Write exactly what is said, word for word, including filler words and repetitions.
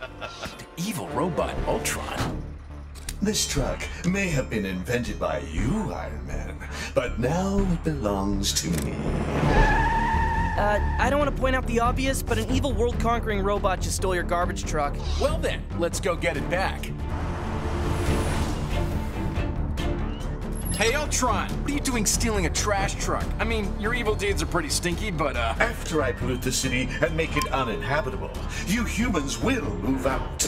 The evil robot Ultron? This truck may have been invented by you, Iron Man, but now it belongs to me. Uh, I don't want to point out the obvious, but an evil world-conquering robot just stole your garbage truck. Well then, let's go get it back. Hey, Ultron, what are you doing stealing a trash truck? I mean, your evil deeds are pretty stinky, but, uh... After I pollute the city and make it uninhabitable, you humans will move out.